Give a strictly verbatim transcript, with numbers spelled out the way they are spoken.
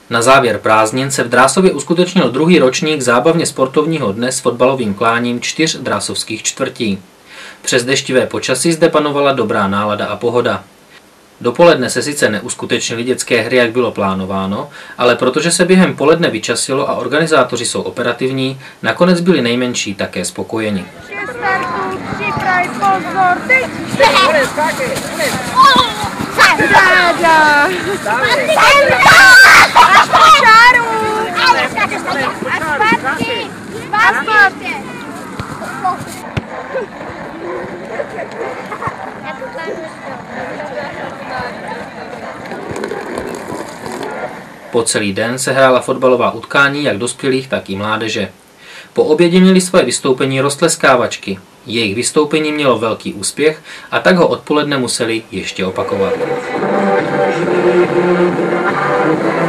Na závěr prázdnin se v Drásově uskutečnil druhý ročník zábavně sportovního dne s fotbalovým kláním čtyř drásovských čtvrtí. Přes deštivé počasí zde panovala dobrá nálada a pohoda. Dopoledne se sice neuskutečnily dětské hry, jak bylo plánováno, ale protože se během poledne vyčasilo a organizátoři jsou operativní, nakonec byli nejmenší také spokojeni. Po celý den se hrála fotbalová utkání jak dospělých, tak i mládeže. Po obědě měli své vystoupení roztleskávačky. Jejich vystoupení mělo velký úspěch a tak ho odpoledne museli ještě opakovat.